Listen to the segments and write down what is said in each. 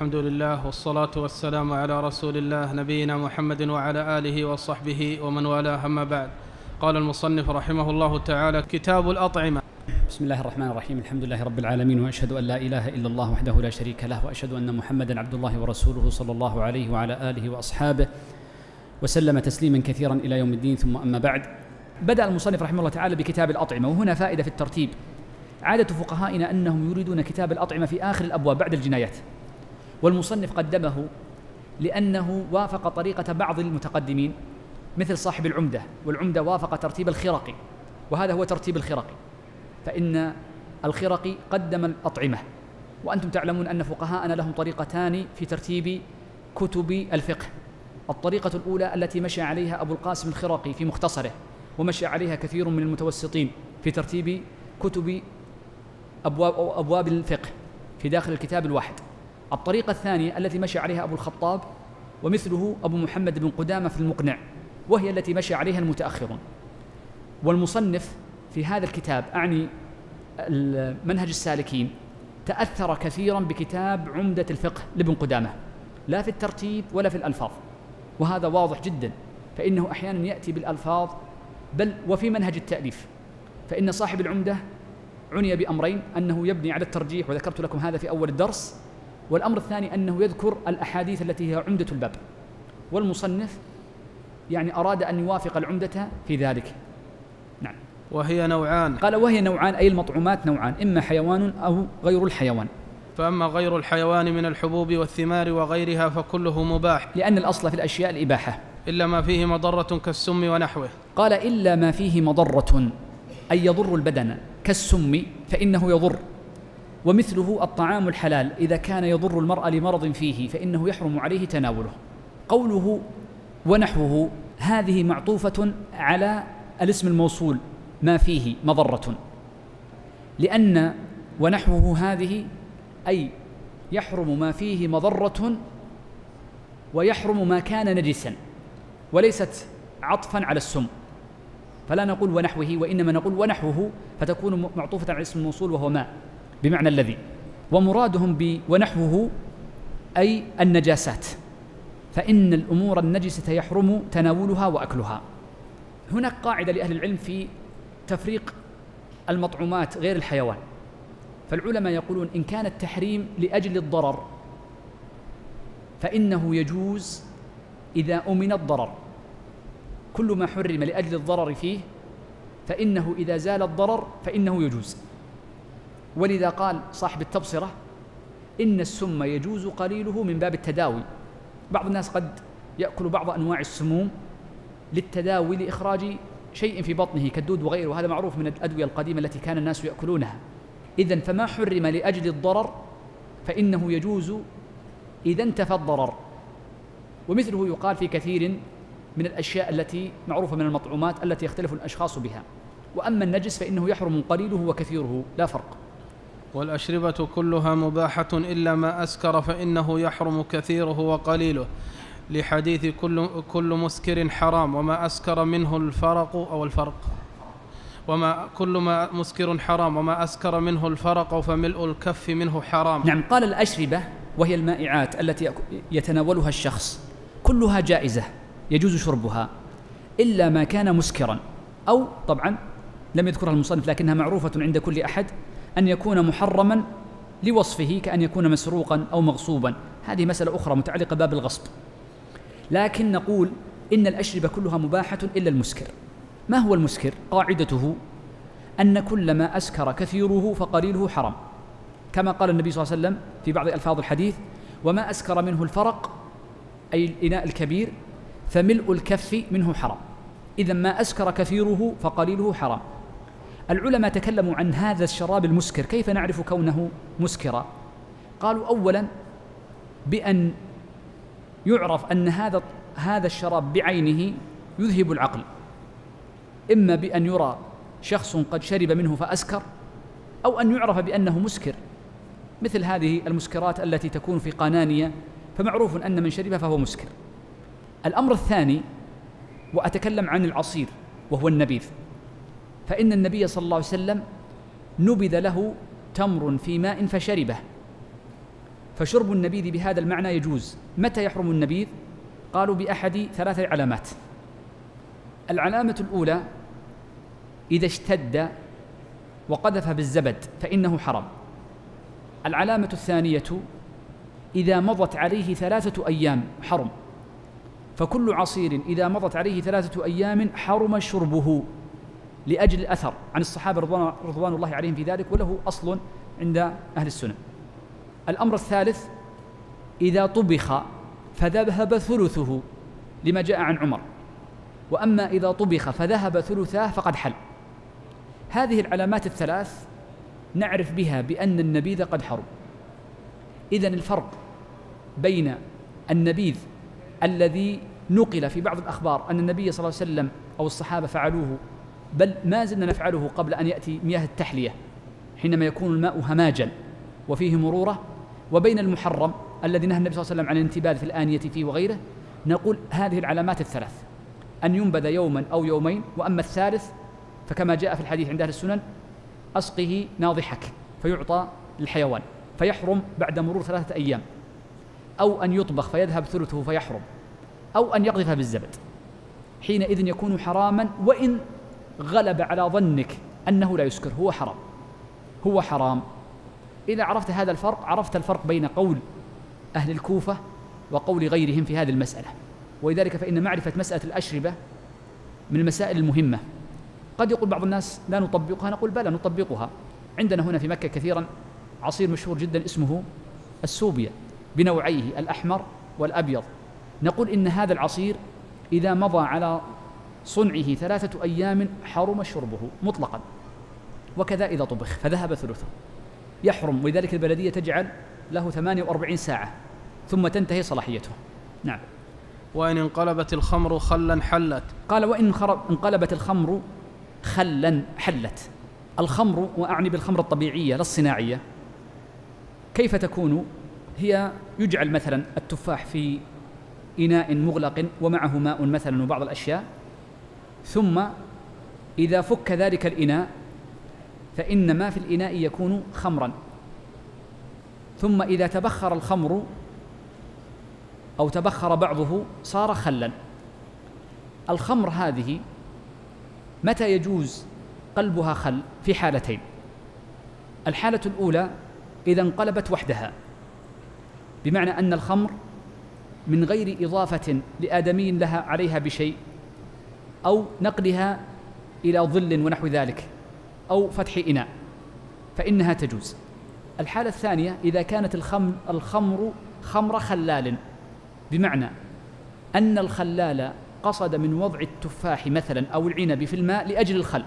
الحمد لله والصلاة والسلام على رسول الله نبينا محمد وعلى آله وصحبه ومن والاه، أما بعد. قال المصنف رحمه الله تعالى: كتاب الأطعمة. بسم الله الرحمن الرحيم. الحمد لله رب العالمين، وأشهد أن لا إله إلا الله وحده لا شريك له، وأشهد أن محمدا عبد الله ورسوله صلى الله عليه وعلى آله وأصحابه وسلم تسليما كثيرا إلى يوم الدين. ثم أما بعد، بدأ المصنف رحمه الله تعالى بكتاب الأطعمة، وهنا فائدة في الترتيب. عادة فقهائنا أنهم يريدون كتاب الأطعمة في آخر الأبواب بعد الجنايات، والمصنف قدمه لأنه وافق طريقة بعض المتقدمين مثل صاحب العمدة، والعمدة وافق ترتيب الخرقي، وهذا هو ترتيب الخرقي، فإن الخرقي قدم الأطعمة. وأنتم تعلمون أن فقهاءنا لهم طريقتان في ترتيب كتب الفقه. الطريقة الأولى التي مشى عليها أبو القاسم الخرقي في مختصره، ومشى عليها كثير من المتوسطين في ترتيب كتب أبواب الفقه في داخل الكتاب الواحد. الطريقة الثانية التي مشى عليها أبو الخطاب ومثله أبو محمد بن قدامة في المقنع، وهي التي مشى عليها المتأخرون. والمصنف في هذا الكتاب، أعني منهج السالكين، تأثر كثيرا بكتاب عمدة الفقه لابن قدامة، لا في الترتيب ولا في الألفاظ، وهذا واضح جدا، فإنه أحيانا يأتي بالألفاظ بل وفي منهج التأليف. فإن صاحب العمدة عني بأمرين: أنه يبني على الترجيح، وذكرت لكم هذا في أول الدرس، والأمر الثاني أنه يذكر الأحاديث التي هي عمدة الباب. والمصنف يعني أراد أن يوافق العمدة في ذلك. نعم. وهي نوعان. قال: وهي نوعان، أي المطعومات نوعان، إما حيوان أو غير الحيوان. فأما غير الحيوان من الحبوب والثمار وغيرها فكله مباح، لأن الأصل في الأشياء الإباحة، إلا ما فيه مضرة كالسم ونحوه. قال: إلا ما فيه مضرة، أي يضر البدن، كالسم فإنه يضر. ومثله الطعام الحلال إذا كان يضر المرء لمرض فيه فإنه يحرم عليه تناوله. قوله ونحوه هذه معطوفة على الاسم الموصول ما فيه مضرة، لأن ونحوه هذه أي يحرم ما فيه مضرة ويحرم ما كان نجسا، وليست عطفا على السم، فلا نقول ونحوه، وإنما نقول ونحوه، فتكون معطوفة على اسم الموصول وهو ما بمعنى الذي. ومرادهم بونحوه أي النجاسات، فإن الأمور النجسة يحرم تناولها وأكلها. هناك قاعدة لأهل العلم في تفريق المطعومات غير الحيوان، فالعلماء يقولون: إن كان التحريم لأجل الضرر فإنه يجوز إذا أمن الضرر، كل ما حرم لأجل الضرر فيه فإنه إذا زال الضرر فإنه يجوز. ولذا قال صاحب التبصرة: إن السم يجوز قليله من باب التداوي. بعض الناس قد يأكل بعض أنواع السموم للتداوي لإخراج شيء في بطنه كالدود وغيره، وهذا معروف من الأدوية القديمة التي كان الناس يأكلونها. إذن فما حرم لأجل الضرر فإنه يجوز إذا انتفى الضرر. ومثله يقال في كثير من الأشياء التي معروفة من المطعومات التي يختلف الأشخاص بها. وأما النجس فإنه يحرم قليله وكثيره، لا فرق. والأشربة كلها مباحة إلا ما أسكر فإنه يحرم كثيره وقليله، لحديث كل مسكر حرام، وما أسكر منه الفرق أو الفرق، كل ما مسكر حرام، وما أسكر منه الفرق فملء الكف منه حرام. نعم. قال: الأشربة وهي المائعات التي يتناولها الشخص كلها جائزة يجوز شربها، إلا ما كان مسكرا، أو طبعا لم يذكرها المصنف لكنها معروفة عند كل أحد، أن يكون محرما لوصفه، كأن يكون مسروقا أو مغصوبا، هذه مسألة أخرى متعلقة باب الغصب. لكن نقول إن الأشربة كلها مباحة إلا المسكر. ما هو المسكر؟ قاعدته أن كل ما أسكر كثيره فقليله حرام، كما قال النبي صلى الله عليه وسلم في بعض ألفاظ الحديث: وما أسكر منه الفرق أي الإناء الكبير فملء الكف منه حرام. إذن ما أسكر كثيره فقليله حرام. العلماء تكلموا عن هذا الشراب المسكر، كيف نعرف كونه مسكرا؟ قالوا: أولا بأن يعرف أن هذا الشراب بعينه يذهب العقل، إما بأن يرى شخص قد شرب منه فأسكر، أو أن يعرف بأنه مسكر، مثل هذه المسكرات التي تكون في قانانية، فمعروف أن من شرب فهو مسكر. الأمر الثاني، وأتكلم عن العصير وهو النبيذ، فإن النبي صلى الله عليه وسلم نبذ له تمر في ماء فشربه، فشرب النبيذ بهذا المعنى يجوز. متى يحرم النبيذ؟ قالوا بأحد 3 علامات. العلامة الأولى إذا اشتد وقذف بالزبد فإنه حرام. العلامة الثانية إذا مضت عليه 3 أيام حرم. فكل عصير إذا مضت عليه 3 أيام حرم شربه لأجل الأثر عن الصحابة رضوان الله عليهم في ذلك، وله أصل عند أهل السنة. الأمر الثالث إذا طبخ فذهب ثلثه لما جاء عن عمر، وأما إذا طبخ فذهب ثلثاه فقد حل. هذه العلامات ال3 نعرف بها بأن النبيذ قد حرم. إذن الفرق بين النبيذ الذي نقل في بعض الأخبار أن النبي صلى الله عليه وسلم أو الصحابة فعلوه، بل ما زلنا نفعله قبل أن يأتي مياه التحلية حينما يكون الماء هماجا وفيه مرورة، وبين المحرم الذي نهى النبي صلى الله عليه وسلم عن الانتباذ في الآنية فيه وغيره، نقول هذه العلامات ال3 أن ينبذ يوما أو يومين، وأما الثالث فكما جاء في الحديث عند أهل السنن أسقه ناضحك فيعطى للحيوان فيحرم بعد مرور 3 أيام، أو أن يطبخ فيذهب ثلثه فيحرم، أو أن يقذف بالزبد، حينئذ يكون حراما. وإن غلب على ظنك أنه لا يسكر هو حرام. إذا عرفت هذا الفرق عرفت الفرق بين قول أهل الكوفة وقول غيرهم في هذه المسألة. ولذلك فإن معرفة مسألة الأشربة من المسائل المهمة. قد يقول بعض الناس لا نطبقها، نقول بلى نطبقها. عندنا هنا في مكة كثيرا عصير مشهور جدا اسمه السوبيا بنوعيه الأحمر والأبيض. نقول إن هذا العصير إذا مضى على صنعه 3 أيام حرم شربه مطلقا، وكذا إذا طبخ فذهب ثلثه يحرم. ولذلك البلدية تجعل له 48 ساعة ثم تنتهي صلاحيته. نعم. وإن انقلبت الخمر خلا حلت. قال وإن انقلبت الخمر خلا حلت. الخمر، وأعني بالخمر الطبيعية لا الصناعية، كيف تكون؟ هي يجعل مثلا التفاح في إناء مغلق ومعه ماء مثلا وبعض الأشياء، ثم إذا فك ذلك الإناء فإن ما في الإناء يكون خمرا، ثم إذا تبخر الخمر أو تبخر بعضه صار خلا. الخمر هذه متى يجوز قلبها خل؟ في حالتين. الحالة الأولى إذا انقلبت وحدها، بمعنى أن الخمر من غير إضافة لآدمي لها عليها بشيء، أو نقلها إلى ظل ونحو ذلك، أو فتح إناء، فإنها تجوز. الحالة الثانية إذا كانت الخمر خمر خلال، بمعنى أن الخلال قصد من وضع التفاح مثلا أو العنب في الماء لأجل الخل،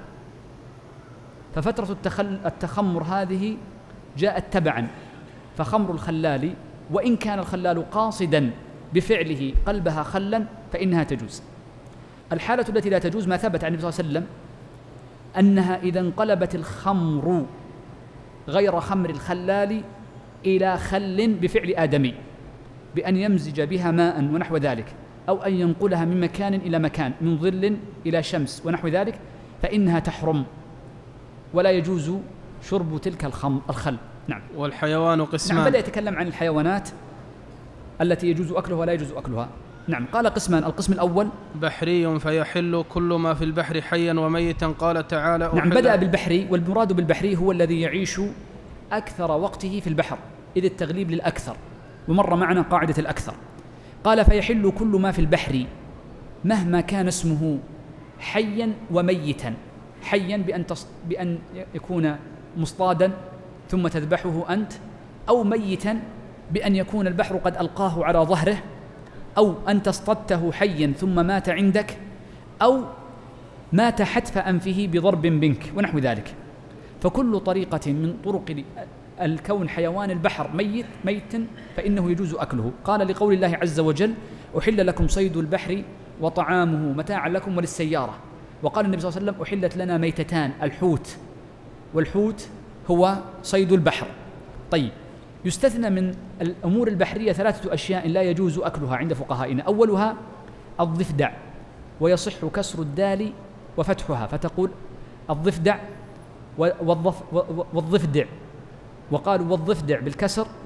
ففترة التخمر هذه جاءت تبعا، فخمر الخلال وإن كان الخلال قاصدا بفعله قلبها خلا فإنها تجوز. الحالة التي لا تجوز ما ثبت عن النبي صلى الله عليه وسلم أنها إذا انقلبت الخمر غير خمر الخلال إلى خل بفعل آدمي، بأن يمزج بها ماء ونحو ذلك، أو أن ينقلها من مكان إلى مكان، من ظل إلى شمس ونحو ذلك، فإنها تحرم ولا يجوز شرب تلك الخل. نعم. والحيوان قسمان. نعم، بدأ يتكلم عن الحيوانات التي يجوز أكلها ولا يجوز أكلها. نعم. قال قسمان: القسم الأول بحري فيحل كل ما في البحر حيا وميتا. قال تعالى: نعم، بدأ بالبحري، والمراد بالبحري هو الذي يعيش أكثر وقته في البحر، إذ التغليب للأكثر، ومر معنا قاعدة الأكثر. قال: فيحل كل ما في البحر مهما كان اسمه حيا وميتا. حيا بأن يكون مصطادا ثم تذبحه أنت، أو ميتا بأن يكون البحر قد ألقاه على ظهره، أو أنت اصطدته حيا ثم مات عندك، أو مات حتف أنفه بضرب منك ونحو ذلك. فكل طريقة من طرق الكون حيوان البحر ميتا فإنه يجوز أكله. قال لقول الله عز وجل: أحل لكم صيد البحر وطعامه متاعا لكم وللسيارة. وقال النبي صلى الله عليه وسلم: أحلت لنا ميتتان، الحوت، والحوت هو صيد البحر. طيب، يستثنى من الأمور البحرية 3 أشياء لا يجوز أكلها عند فقهائنا. أولها الضفدع، ويصح كسر الدال وفتحها، فتقول الضفدع والضفدع، وقالوا والضفدع بالكسر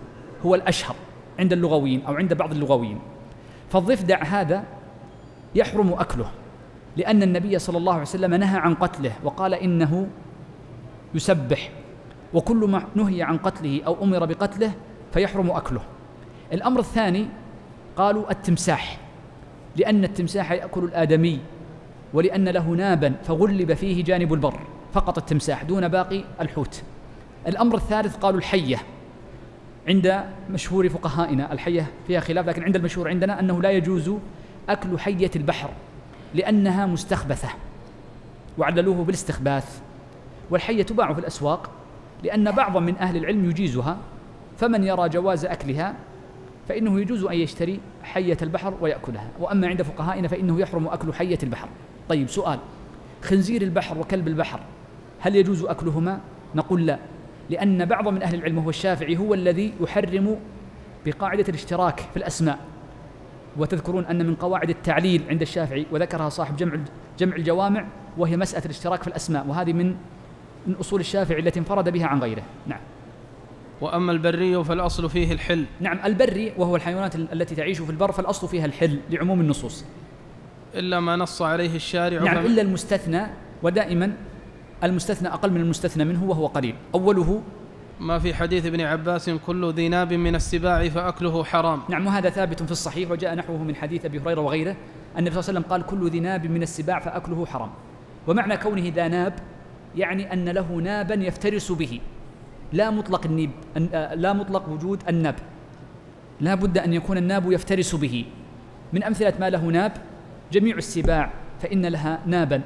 هو الأشهر عند اللغويين أو عند بعض اللغويين. فالضفدع هذا يحرم أكله، لأن النبي صلى الله عليه وسلم نهى عن قتله وقال إنه يسبح، وكل ما نهي عن قتله أو أمر بقتله فيحرم أكله. الأمر الثاني قالوا التمساح، لأن التمساح يأكل الآدمي، ولأن له نابا فغلب فيه جانب البر، فقط التمساح دون باقي الحوت. الأمر الثالث قالوا الحية، عند مشهور فقهائنا الحية فيها خلاف، لكن عند المشهور عندنا أنه لا يجوز أكل حية البحر لأنها مستخبثة، وعللوه بالاستخباث. والحية تباع في الأسواق لأن بعضا من أهل العلم يجيزها، فمن يرى جواز أكلها فإنه يجوز أن يشتري حية البحر ويأكلها. وأما عند فقهائنا فإنه يحرم أكل حية البحر. طيب سؤال، خنزير البحر وكلب البحر هل يجوز أكلهما؟ نقول لا، لأن بعض من أهل العلم وهو الشافعي هو الذي يحرم بقاعدة الاشتراك في الأسماء. وتذكرون أن من قواعد التعليل عند الشافعي، وذكرها صاحب جمع الجوامع، وهي مسألة الاشتراك في الأسماء، وهذه من أصول الشافعي التي انفرد بها عن غيره. نعم. وأما البري فالأصل فيه الحل. نعم، البري وهو الحيوانات التي تعيش في البر فالأصل فيها الحل لعموم النصوص، إلا ما نص عليه الشارع. نعم، إلا المستثنى، ودائما المستثنى أقل من المستثنى منه وهو قليل. أوله ما في حديث ابن عباس كل ذي ناب من السباع فأكله حرام. نعم، وهذا ثابت في الصحيح، وجاء نحوه من حديث أبي هريرة وغيره أن النبي صلى الله عليه وسلم قال كل ذي ناب من السباع فأكله حرام. ومعنى كونه ذا ناب يعني أن له نابا يفترس به، لا مطلق النيب، لا مطلق وجود الناب، لا بد أن يكون الناب يفترس به. من أمثلة ما له ناب جميع السباع فإن لها نابا،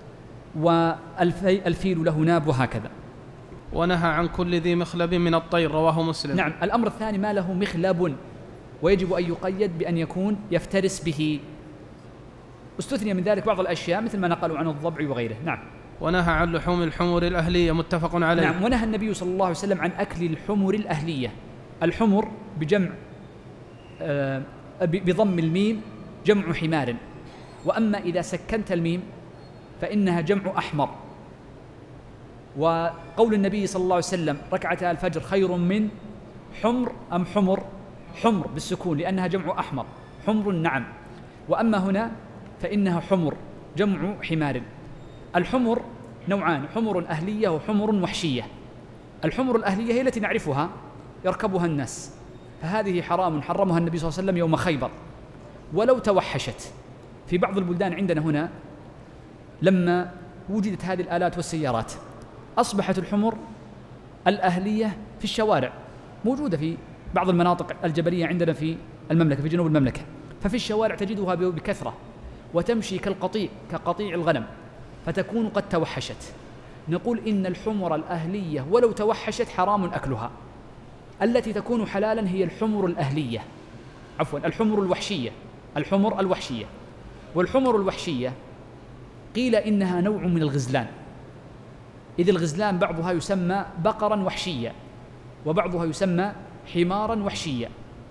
والفيل له ناب، وهكذا. ونهى عن كل ذي مخلب من الطير، رواه مسلم. نعم. الأمر الثاني ما له مخلب، ويجب أن يقيد بأن يكون يفترس به. استثني من ذلك بعض الأشياء مثل ما نقلوا عن الضبع وغيره. نعم. ونهى عن لحوم الحمر الأهلية، متفق عليه. نعم. ونهى النبي صلى الله عليه وسلم عن أكل الحمر الأهلية. الحمر بجمع بضم الميم جمع حمار، وأما إذا سكنت الميم فإنها جمع أحمر. وقول النبي صلى الله عليه وسلم ركعتا الفجر خير من حمر أم حمر؟ حمر بالسكون لأنها جمع أحمر، حمر. نعم. وأما هنا فإنها حمر جمع حمار. الحمر نوعان، حمر أهلية وحمر وحشية. الحمر الأهلية هي التي نعرفها يركبها الناس، فهذه حرام حرمها النبي صلى الله عليه وسلم يوم خيبر. ولو توحشت في بعض البلدان عندنا هنا لما وجدت هذه الآلات والسيارات أصبحت الحمر الأهلية في الشوارع، موجودة في بعض المناطق الجبلية عندنا في المملكة، في جنوب المملكة، ففي الشوارع تجدها بكثرة وتمشي كقطيع الغنم، فتكون قد توحشت. نقول إن الحمر الأهلية ولو توحشت حرام أكلها. التي تكون حلالا هي الحمر الأهلية، عفوا الحمر الوحشية، الحمر الوحشية. والحمر الوحشية قيل إنها نوع من الغزلان، إذ الغزلان بعضها يسمى بقرا وحشيا وبعضها يسمى حمارا وحشيا.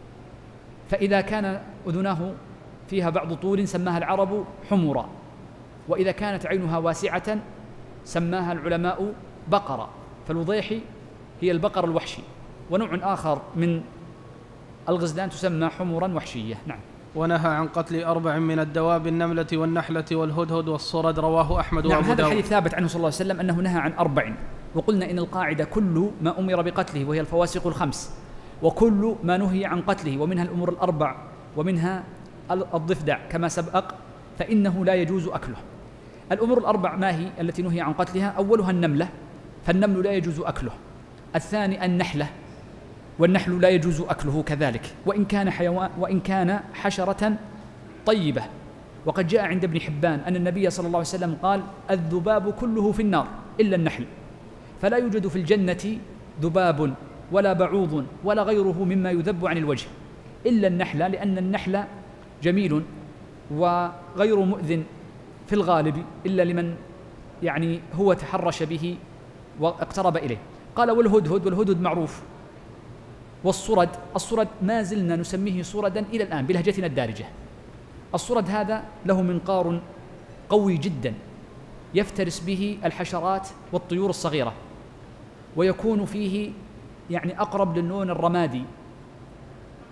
فإذا كان أذناه فيها بعض طول سماها العرب حمرا، وإذا كانت عينها واسعة سماها العلماء بقرة. فالوضيحي هي البقر الوحشي، ونوع آخر من الغزلان تسمى حمرا وحشية. نعم. ونهى عن قتل 4 من الدواب، النملة والنحلة والهدهد والصرد، رواه أحمد وأبو داود. هذا الحديث ثابت عنه صلى الله عليه وسلم أنه نهى عن 4. وقلنا إن القاعدة كل ما أمر بقتله وهي الفواسق الخمس، وكل ما نهي عن قتله ومنها الأمور الأربع ومنها الضفدع كما سبق فإنه لا يجوز أكله. الأمور الأربع ما هي التي نهي عن قتلها؟ أولها النملة، فالنمل لا يجوز أكله. الثاني النحلة، والنحل لا يجوز أكله كذلك، وإن كان حشرة طيبة. وقد جاء عند ابن حبان أن النبي صلى الله عليه وسلم قال الذباب كله في النار إلا النحل، فلا يوجد في الجنة ذباب ولا بعوض ولا غيره مما يذب عن الوجه إلا النحل، لأن النحل جميل وغير مؤذن في الغالب إلا لمن يعني هو تحرش به واقترب إليه. قال والهدهد، والهدهد معروف. والصرد، الصرد ما زلنا نسميه صردا إلى الآن بلهجتنا الدارجة. الصرد هذا له منقار قوي جدا يفترس به الحشرات والطيور الصغيرة، ويكون فيه يعني أقرب للون الرمادي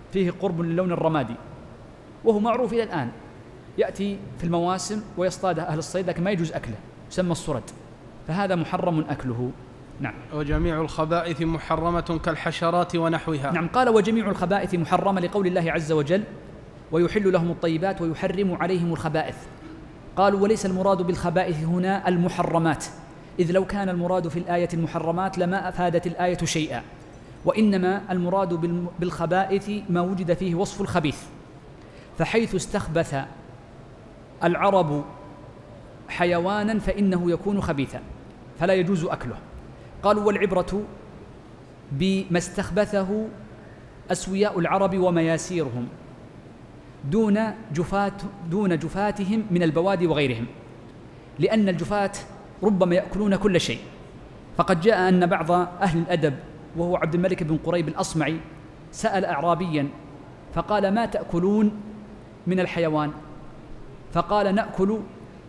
فيه قرب للون الرمادي، وهو معروف إلى الآن، يأتي في المواسم ويصطاده أهل الصيد، لكن ما يجوز أكله، يسمى الصرد، فهذا محرم أكله. نعم. وجميع الخبائث محرمة كالحشرات ونحوها. نعم. قال وجميع الخبائث محرمة لقول الله عز وجل ويحل لهم الطيبات ويحرم عليهم الخبائث. قالوا وليس المراد بالخبائث هنا المحرمات، إذ لو كان المراد في الآية المحرمات لما أفادت الآية شيئا، وإنما المراد بالخبائث ما وجد فيه وصف الخبيث، فحيث استخبث العرب حيوانا فإنه يكون خبيثا فلا يجوز أكله. قالوا والعبرة بما استخبثه أسوياء العرب ومياسيرهم دون جفاتهم من البوادي وغيرهم، لأن الجفات ربما يأكلون كل شيء. فقد جاء أن بعض أهل الأدب وهو عبد الملك بن قريب الأصمعي سأل أعرابيا فقال ما تأكلون من الحيوان؟ فقال نأكل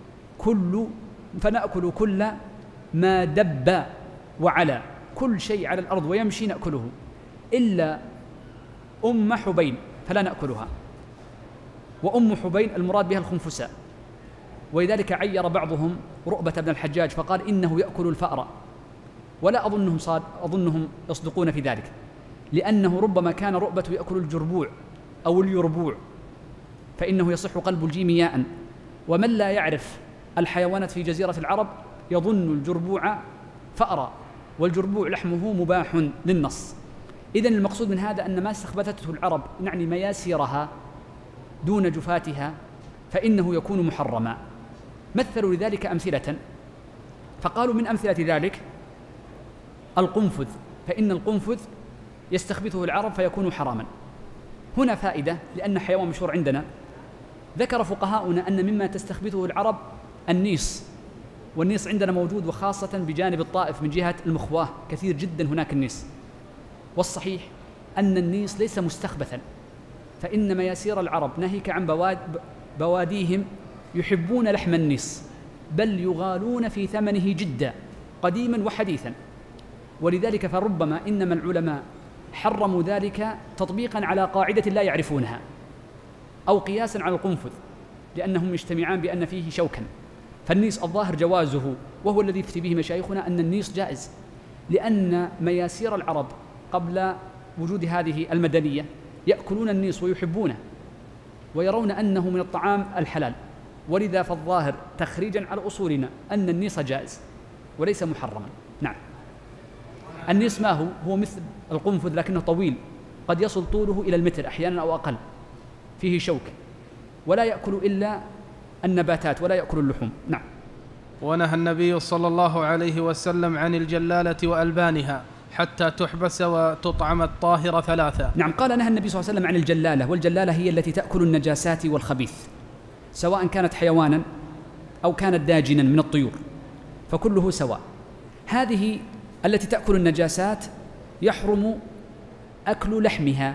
كل ما دب وعلى، كل شيء على الأرض ويمشي نأكله إلا أم حبين فلا نأكلها. وأم حبين المراد بها الخنفساء، ولذلك عير بعضهم رؤبة بن الحجاج فقال إنه يأكل الفأر، ولا أظنهم يصدقون في ذلك، لأنه ربما كان رؤبة يأكل الجربوع أو اليربوع، فإنه يصح قلب الجيم ياء، ومن لا يعرف الحيوانات في جزيرة العرب يظن الجربوع فأرا، والجربوع لحمه مباح للنص. إذن المقصود من هذا أن ما استخبثته العرب نعني مياسيرها دون جفاتها فإنه يكون محرما. مثلوا لذلك أمثلة، فقالوا من أمثلة ذلك القنفذ، فإن القنفذ يستخبثه العرب فيكون حراما. هنا فائدة، لأن حيوان مشهور عندنا، ذكر فقهاؤنا أن مما تستخبثه العرب النيص، والنيص عندنا موجود، وخاصة بجانب الطائف من جهة المخواه كثير جدا هناك النيص. والصحيح أن النيص ليس مستخبثا، فإن مياسير العرب ناهيك عن بواديهم يحبون لحم النيص، بل يغالون في ثمنه جدا قديما وحديثا. ولذلك فربما إنما العلماء حرموا ذلك تطبيقا على قاعدة لا يعرفونها، أو قياسا على القنفذ، لأنهم يجتمعان بأن فيه شوكا. فالنيص الظاهر جوازه، وهو الذي يفتي به مشايخنا أن النيص جائز، لأن مياسير العرب قبل وجود هذه المدنية يأكلون النيص ويحبونه ويرون أنه من الطعام الحلال، ولذا فالظاهر تخريجا على أصولنا أن النيص جائز وليس محرما. نعم. النيص ما هو مثل القنفذ لكنه طويل، قد يصل طوله إلى المتر أحيانا أو أقل، فيه شوك، ولا يأكل إلا النباتات ولا يأكل اللحوم. نعم. ونهى النبي صلى الله عليه وسلم عن الجلالة وألبانها حتى تحبس وتطعم الطاهر ثلاثة. نعم. قال نهى النبي صلى الله عليه وسلم عن الجلالة، والجلالة هي التي تأكل النجاسات والخبيث، سواء كانت حيوانا أو كانت داجنا من الطيور، فكله سواء. هذه التي تأكل النجاسات يحرم أكل لحمها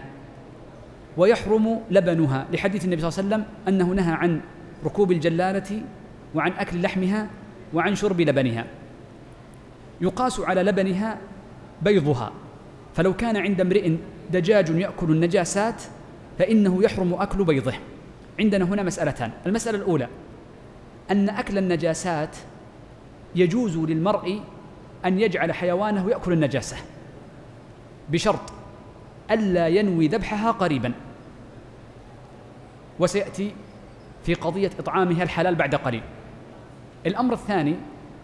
ويحرم لبنها، لحديث النبي صلى الله عليه وسلم أنه نهى عن ركوب الجلالة وعن أكل لحمها وعن شرب لبنها. يقاس على لبنها بيضها، فلو كان عند امرئ دجاج يأكل النجاسات فإنه يحرم أكل بيضه. عندنا هنا مسألتان. المسألة الأولى أن أكل النجاسات يجوز للمرء أن يجعل حيوانه يأكل النجاسة بشرط ألا ينوي ذبحها قريبا، وسيأتي في قضية إطعامها الحلال بعد قليل. الأمر الثاني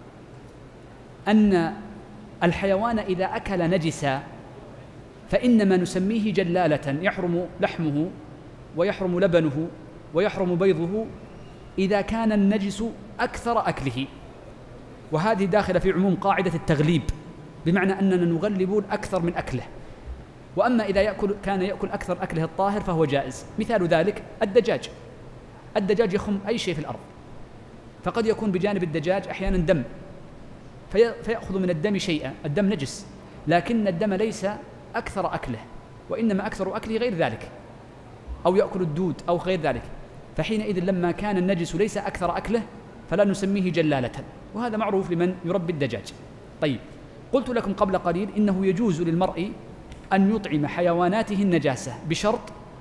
أن الحيوان إذا أكل نجسا فإنما نسميه جلالة، يحرم لحمه ويحرم لبنه ويحرم بيضه إذا كان النجس أكثر أكله، وهذه داخلة في عموم قاعدة التغليب، بمعنى أننا نغلب أكثر من أكله. وأما إذا كان يأكل أكثر أكله الطاهر فهو جائز. مثال ذلك الدجاج يخم أي شيء في الأرض، فقد يكون بجانب الدجاج أحيانا دم فيأخذ من الدم شيئا، الدم نجس، لكن الدم ليس أكثر أكله، وإنما أكثر أكله غير ذلك، أو يأكل الدود أو غير ذلك، فحينئذ لما كان النجس ليس أكثر أكله فلا نسميه جلالة، وهذا معروف لمن يربي الدجاج. طيب، قلت لكم قبل قليل إنه يجوز للمرء أن يطعم حيواناته النجاسة بشرط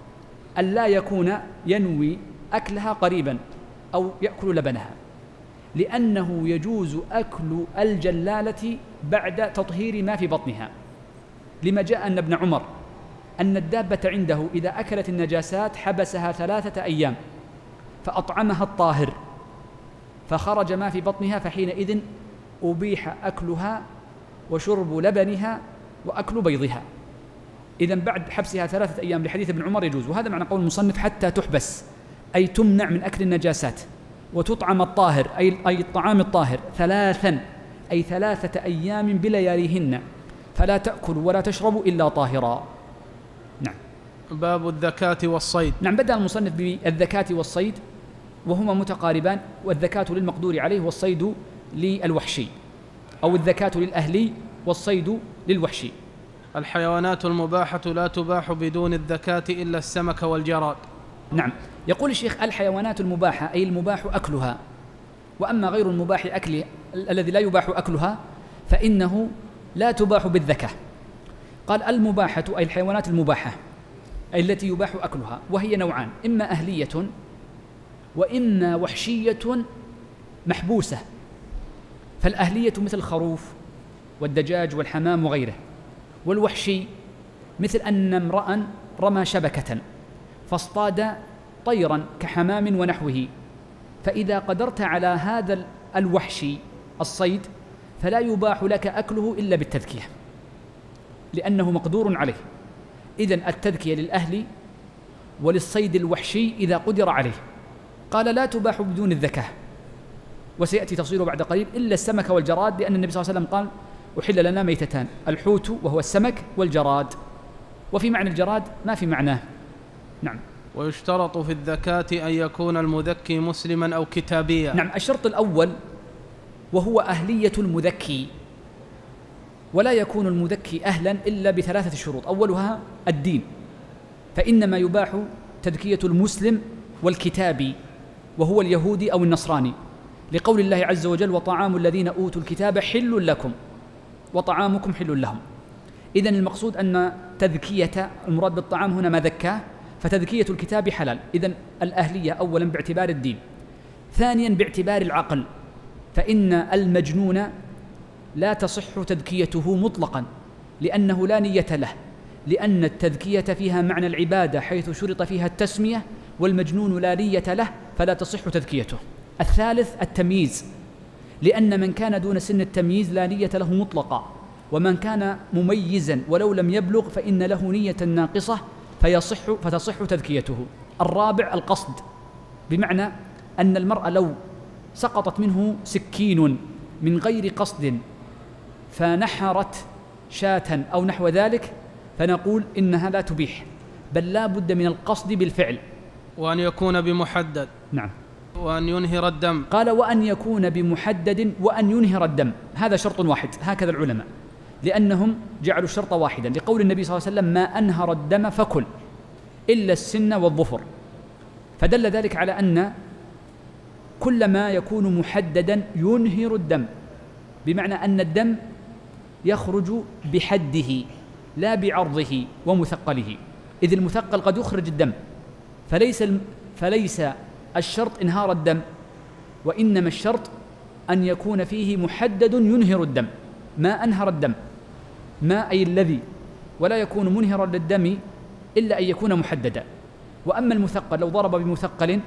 أن لا يكون ينوي أكلها قريبا أو يأكل لبنها، لأنه يجوز أكل الجلالة بعد تطهير ما في بطنها، لما جاء أن ابن عمر أن الدابة عنده إذا أكلت النجاسات حبسها 3 أيام فأطعمها الطاهر فخرج ما في بطنها، فحينئذ أبيح أكلها وشرب لبنها وأكل بيضها. إذن بعد حبسها 3 أيام لحديث ابن عمر يجوز. وهذا معنى قول المصنف حتى تحبس، أي تمنع من أكل النجاسات، وتطعم الطاهر أي الطعام الطاهر 3 أي 3 أيام بلياليهن، فلا تأكل ولا تشرب إلا طاهرا. نعم. باب الذكاة والصيد. نعم، بدأ المصنف بالذكاة والصيد وهما متقاربان، والذكاة للمقدور عليه والصيد للوحشي، أو الذكاة للأهلي والصيد للوحشي. الحيوانات المباحة لا تباح بدون الذكاة إلا السمك والجراد. نعم، يقول الشيخ الحيوانات المباحة أي المباح أكلها، وأما غير المباح أكله الذي لا يباح أكلها فإنه لا تباح بالذكاة. قال المباحة أي الحيوانات المباحة أي التي يباح أكلها، وهي نوعان: إما أهلية وإما وحشية محبوسة. فالأهلية مثل الخروف والدجاج والحمام وغيره، والوحشي مثل أن امرأ رمى شبكة فاصطاد طيرا كحمام ونحوه، فإذا قدرت على هذا الوحشي الصيد فلا يباح لك أكله إلا بالتذكية لأنه مقدور عليه. إذن التذكية للأهل وللصيد الوحشي إذا قدر عليه. قال لا تباح بدون الذكاة، وسيأتي تفصيله بعد قليل، إلا السمك والجراد، لأن النبي صلى الله عليه وسلم قال أحل لنا ميتتان: الحوت وهو السمك والجراد، وفي معنى الجراد ما في معناه. نعم. ويشترط في الذكاة أن يكون المذكي مسلما أو كتابيا. نعم، الشرط الأول وهو أهلية المذكي، ولا يكون المذكي أهلا إلا ب3 شروط. أولها الدين، فإنما يباح تذكية المسلم والكتابي وهو اليهودي أو النصراني، لقول الله عز وجل: وطعام الذين أوتوا الكتاب حل لكم وطعامكم حل لهم. إذن المقصود أن تذكية المراد بالطعام هنا ما ذكاه، فتذكية الكتاب حلال. إذن الأهلية أولا باعتبار الدين، ثانيا باعتبار العقل، فإن المجنون لا تصح تذكيته مطلقا لأنه لا نية له، لأن التذكية فيها معنى العبادة حيث شرط فيها التسمية، والمجنون لا نية له فلا تصح تذكيته. الثالث التمييز، لأن من كان دون سن التمييز لا نية له مطلقا، ومن كان مميزا ولو لم يبلغ فإن له نية ناقصة فتصح تذكيته. الرابع القصد، بمعنى أن المرء لو سقطت منه سكين من غير قصد فنحرت شاة أو نحو ذلك فنقول إنها لا تبيح، بل لا بد من القصد بالفعل. وأن يكون بمحدد. نعم. وأن ينهر الدم. قال وأن يكون بمحدد وأن ينهر الدم، هذا شرط واحد، هكذا العلماء، لأنهم جعلوا الشرط واحدا لقول النبي صلى الله عليه وسلم: ما أنهر الدم فكل إلا السن والظفر. فدل ذلك على أن كل ما يكون محددا ينهر الدم، بمعنى أن الدم يخرج بحده لا بعرضه ومثقله، إذ المثقل قد يخرج الدم، فليس الشرط إنهار الدم، وإنما الشرط أن يكون فيه محدد ينهر الدم. ما أنهر الدم، ما أي الذي، ولا يكون منهرا للدم إلا أن يكون محددا. وأما المثقل لو ضرب بمثقل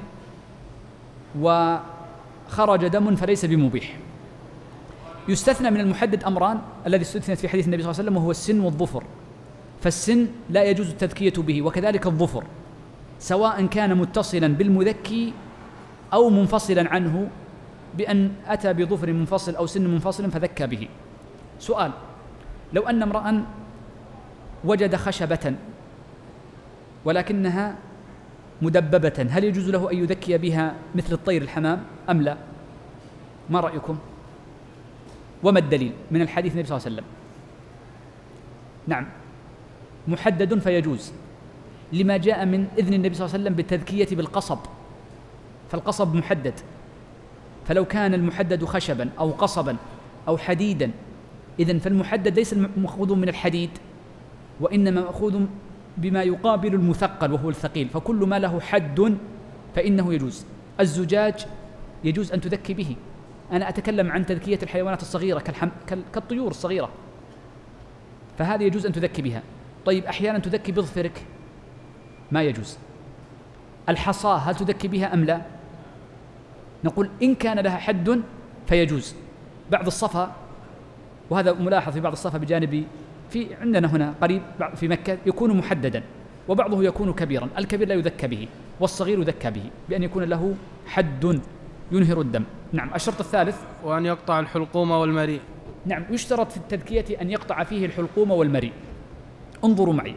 وخرج دم فليس بمبيح. يستثنى من المحدد أمران الذي استثنت في حديث النبي صلى الله عليه وسلم، وهو السن والظفر. فالسن لا يجوز التذكية به، وكذلك الظفر، سواء كان متصلا بالمذكي أو منفصلا عنه بأن أتى بظفر منفصل أو سن منفصل فذكى به. سؤال: لو أن امرأ وجد خشبة ولكنها مدببة، هل يجوز له أن يذكي بها مثل الطير الحمام أم لا؟ ما رأيكم؟ وما الدليل من الحديث النبي صلى الله عليه وسلم؟ نعم، محدد فيجوز، لما جاء من إذن النبي صلى الله عليه وسلم بالتذكية بالقصب، فالقصب محدد، فلو كان المحدد خشبا أو قصبا أو حديدا، إذن فالمحدد ليس مأخوذ من الحديد، وإنما مأخوذ بما يقابل المثقل وهو الثقيل، فكل ما له حد فإنه يجوز. الزجاج يجوز أن تذكي به. أنا أتكلم عن تذكية الحيوانات الصغيرة كالطيور الصغيرة، فهذه يجوز أن تذكي بها. طيب أحيانا تذكي بظفرك، ما يجوز. الحصاة هل تذكي بها أم لا؟ نقول إن كان لها حد فيجوز. بعض الصفا، وهذا ملاحظ في بعض الصفا بجانب في عندنا هنا قريب في مكة، يكون محددا وبعضه يكون كبيرا. الكبير لا يذكى به والصغير يذكى به بأن يكون له حد ينهر الدم. نعم. الشرط الثالث وأن يقطع الحلقوم والمريء. نعم، يشترط في التذكية أن يقطع فيه الحلقوم والمريء. انظروا معي،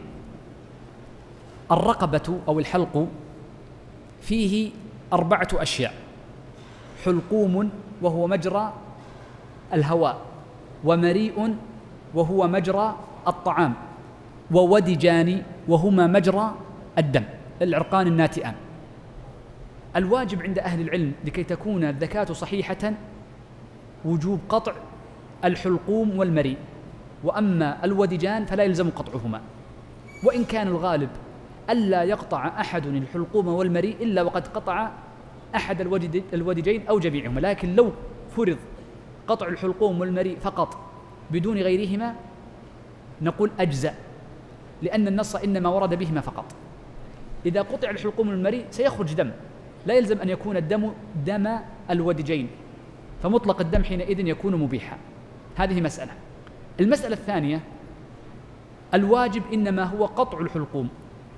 الرقبة أو الحلق فيه 4 أشياء: حلقوم وهو مجرى الهواء، ومريء وهو مجرى الطعام، وودجان وهما مجرى الدم، العرقان الناتئان. الواجب عند أهل العلم لكي تكون الذكاة صحيحة وجوب قطع الحلقوم والمريء، وأما الودجان فلا يلزم قطعهما، وإن كان الغالب ألا يقطع أحد الحلقوم والمريء إلا وقد قطع أحد الودجين أو جميعهما. لكن لو فرض قطع الحلقوم والمريء فقط بدون غيرهما نقول أجزأ، لأن النص إنما ورد بهما فقط. إذا قطع الحلقوم والمريء سيخرج دم، لا يلزم أن يكون الدم دم الودجين، فمطلق الدم حينئذ يكون مبيحا. هذه مسألة. المسألة الثانية، الواجب إنما هو قطع الحلقوم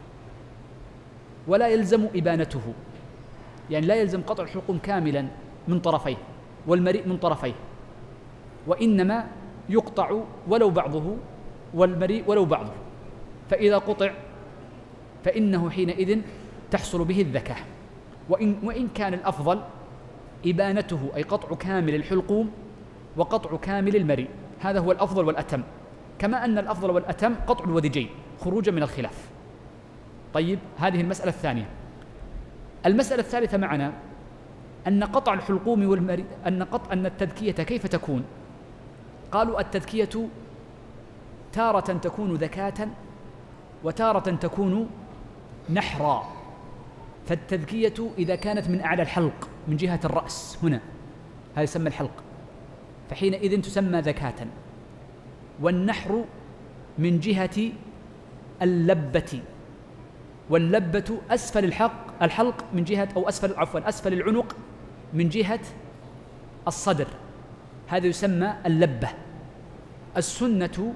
ولا يلزم إبانته، يعني لا يلزم قطع الحلقوم كاملا من طرفيه والمريء من طرفيه، وإنما يقطع ولو بعضه والمريء ولو بعضه. فإذا قطع فإنه حينئذ تحصل به الذكاة، وإن كان الأفضل إبانته، أي قطع كامل الحلقوم وقطع كامل المريء، هذا هو الأفضل والأتم، كما أن الأفضل والأتم قطع الودجين خروجا من الخلاف. طيب، هذه المسألة الثانية. المسألة الثالثة معنا أن قطع الحلقوم والمريء، أن التذكية كيف تكون؟ قالوا التذكية تارة تكون ذكاة وتارة تكون نحرا. فالتذكية إذا كانت من أعلى الحلق من جهة الرأس هنا، هذا يسمى الحلق، فحينئذ تسمى ذكاة. والنحر من جهة اللبة، واللبة أسفل الحلق من جهة، أو أسفل العنق من جهة الصدر، هذا يسمى اللبة. السنة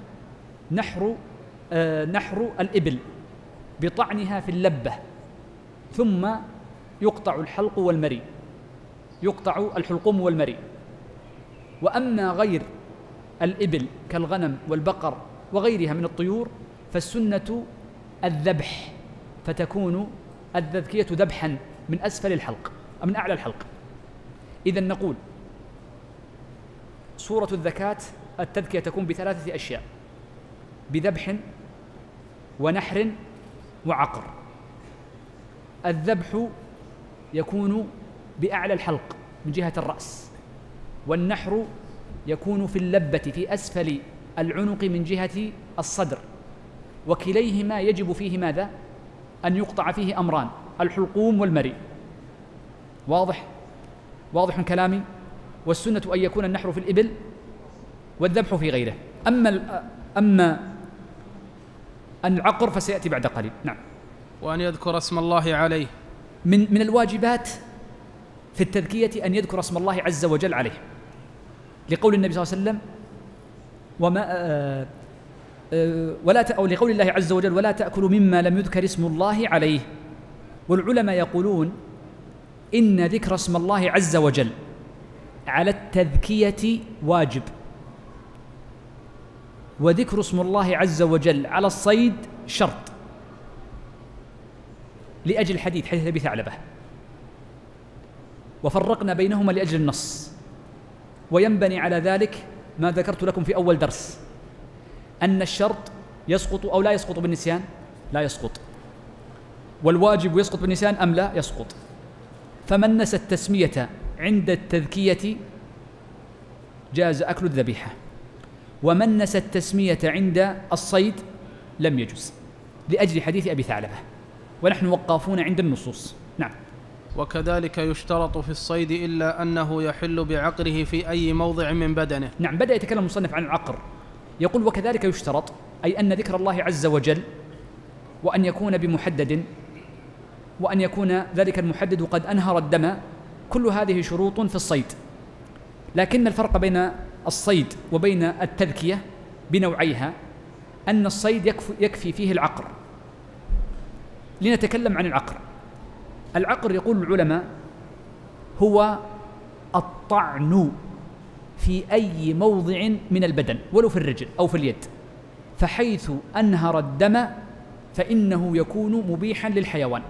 نحر الإبل بطعنها في اللبة، ثم يقطع الحلق والمريء، يقطع الحلقوم والمريء. وأما غير الإبل كالغنم والبقر وغيرها من الطيور فالسنة الذبح، فتكون التذكية ذبحا من أسفل الحلق أو من أعلى الحلق. إذن نقول صورة الذكاة التذكية تكون ب3 أشياء: بذبح ونحر وعقر. الذبح يكون بأعلى الحلق من جهة الرأس، والنحر يكون في اللبة في أسفل العنق من جهة الصدر، وكليهما يجب فيه ماذا؟ أن يقطع فيه أمران: الحلقوم والمريء. واضح كلامي؟ والسنة أن يكون النحر في الإبل والذبح في غيره. أما العقر فسيأتي بعد قليل. نعم. وأن يذكر اسم الله عليه. من الواجبات في التذكية أن يذكر اسم الله عز وجل عليه، لقول النبي صلى الله عليه وسلم أو لقول الله عز وجل: ولا تأكلوا مما لم يذكر اسم الله عليه. والعلماء يقولون إن ذكر اسم الله عز وجل على التذكية واجب، وذكر اسم الله عز وجل على الصيد شرط، لأجل حديث أبي ثعلبة، وفرقنا بينهما لأجل النص. وينبني على ذلك ما ذكرت لكم في أول درس، أن الشرط يسقط أو لا يسقط بالنسيان؟ لا يسقط. والواجب يسقط بالنسيان أم لا؟ يسقط. فمن نسى التسمية عند التذكية جاز أكل الذبيحة، ومن نسى التسمية عند الصيد لم يجوز. لأجل حديث أبي ثعلبة، ونحن وقافون عند النصوص. نعم. وكذلك يشترط في الصيد إلا أنه يحل بعقره في أي موضع من بدنه. نعم، بدأ يتكلم المصنف عن العقر، يقول وكذلك يشترط، أي أن ذكر الله عز وجل وأن يكون بمحدد، وأن يكون ذلك المحدد قد أنهر الدم، كل هذه شروط في الصيد. لكن الفرق بين الصيد وبين التذكية بنوعيها أن الصيد يكفي فيه العقر. لنتكلم عن العقر. العقر يقول العلماء هو الطعن في أي موضع من البدن ولو في الرجل أو في اليد، فحيث أنهر الدم فإنه يكون مبيحا للحيوان.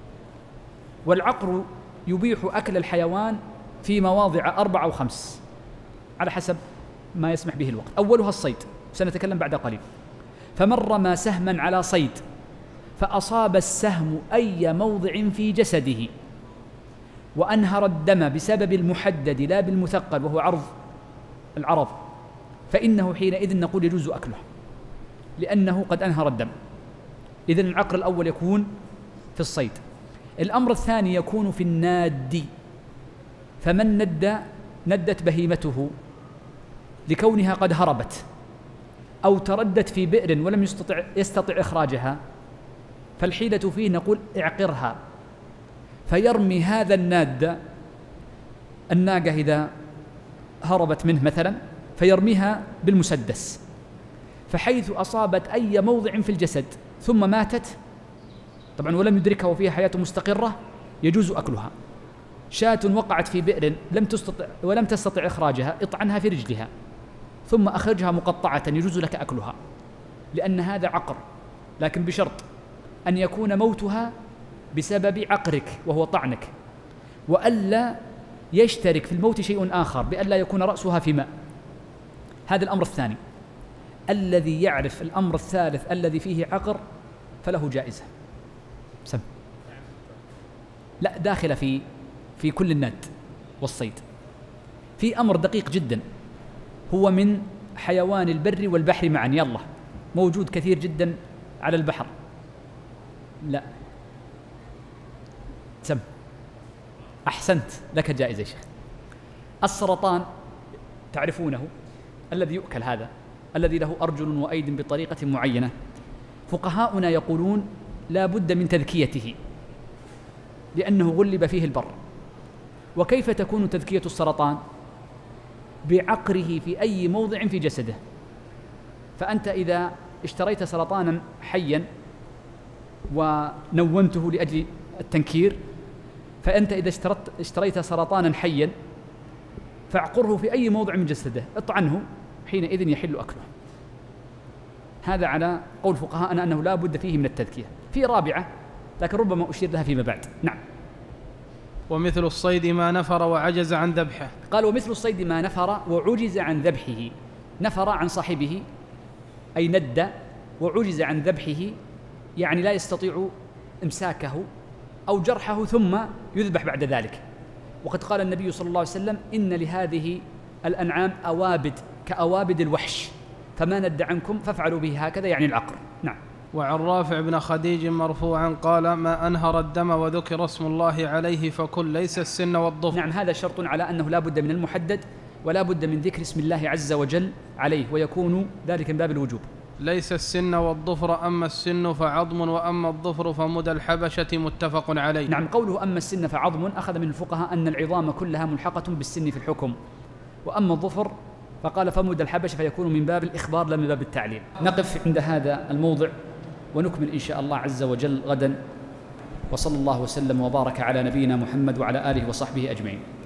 والعقر يبيح أكل الحيوان في مواضع 4 أو 5 على حسب ما يسمح به الوقت. أولها الصيد، سنتكلم بعد قليل. فمن رمى سهما على صيد فأصاب السهم أي موضع في جسده وأنهر الدم بسبب المحدد لا بالمثقل وهو العرض، فإنه حينئذ نقول يجوز أكله لأنه قد أنهر الدم. إذن العقر الأول يكون في الصيد. الأمر الثاني يكون في الناد، فمن ندت بهيمته لكونها قد هربت أو تردت في بئر ولم يستطع إخراجها، فالحيلة فيه نقول اعقرها، فيرمي هذا الناد الناقة إذا هربت منه مثلا فيرميها بالمسدس، فحيث أصابت أي موضع في الجسد ثم ماتت طبعا ولم يدركها وفيها حياة مستقرة يجوز أكلها. شاة وقعت في بئر ولم تستطع إخراجها، اطعنها في رجلها ثم أخرجها مقطعة يجوز لك أكلها، لأن هذا عقر، لكن بشرط أن يكون موتها بسبب عقرك وهو طعنك، وألا يشترك في الموت شيء آخر، بألا يكون رأسها في ماء. هذا الأمر الثاني. الذي يعرف الأمر الثالث الذي فيه عقر فله جائزة. سم. لا، داخل في كل الناد والصيد. في أمر دقيق جدا هو من حيوان البر والبحر معا، يلا موجود كثير جدا على البحر. لا، سم. أحسنت، لك جائزة يا شيخ. السرطان تعرفونه، الذي يؤكل، هذا الذي له أرجل وأيد بطريقة معينة، فقهاؤنا يقولون لا بد من تذكيته لأنه غلب فيه البر. وكيف تكون تذكية السرطان؟ بعقره في أي موضع في جسده. فأنت إذا اشتريت سرطانا حيا ونونته لأجل التنكير، فأنت إذا اشتريت سرطانا حيا فاعقره في أي موضع من جسده، اطعنه، حينئذ يحل أكله. هذا على قول فقهاءنا أنه لا بد فيه من التذكية. في رابعة لكن ربما أشير لها فيما بعد. نعم. ومثل الصيد ما نفر وعجز عن ذبحه. قال ومثل الصيد ما نفر وعجز عن ذبحه. نفر عن صاحبه أي ند، وعجز عن ذبحه يعني لا يستطيع إمساكه أو جرحه ثم يذبح بعد ذلك. وقد قال النبي صلى الله عليه وسلم إن لهذه الأنعام أوابد كأوابد الوحش، فما ند عنكم فافعلوا به هكذا، يعني العقر. نعم. وعن رافع بن خديج مرفوعا قال ما أنهر الدم وذكر اسم الله عليه فكل، ليس السن والضفر. نعم، هذا شرط على أنه لا بد من المحدد ولا بد من ذكر اسم الله عز وجل عليه، ويكون ذلك من باب الوجوب. ليس السن والضفر، أما السن فعظم وأما الضفر فمدى الحبشة، متفق عليه. نعم، قوله أما السن فعظم أخذ من الفقهاء أن العظام كلها ملحقة بالسن في الحكم، وأما الضفر فقال فمدى الحبشة فيكون من باب الإخبار لا من باب التعليل. نقف عند هذا الموضع ونكمل إن شاء الله عز وجل غدا، وصلى الله وسلم وبارك على نبينا محمد وعلى آله وصحبه أجمعين.